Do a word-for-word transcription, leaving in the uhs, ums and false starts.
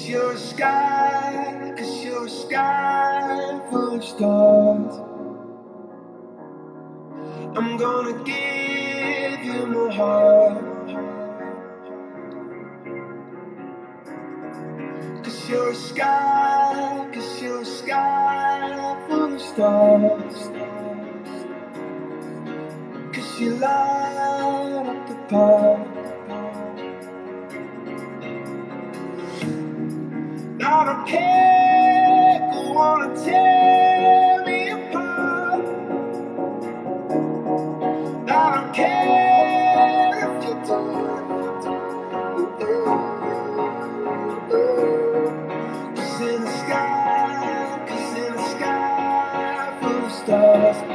you're a sky, cause you're a sky full of stars. I'm gonna give you my heart, cause you're a sky, cause you're a sky full of stars. Cause you light up the path. I don't care who wanna tear me apart. I don't care if you do. Cause in the sky, cause in the sky full of stars.